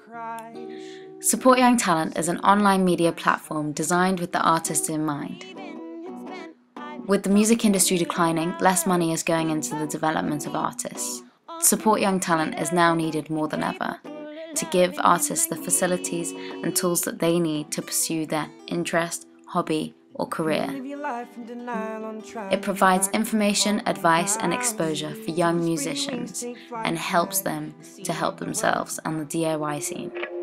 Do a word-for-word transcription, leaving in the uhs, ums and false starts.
Support Young Talent is an online media platform designed with the artists in mind. With the music industry declining, less money is going into the development of artists. Support Young Talent is now needed more than ever, to give artists the facilities and tools that they need to pursue their interest, hobby, or career. It provides information, advice, and exposure for young musicians and helps them to help themselves and the D I Y scene.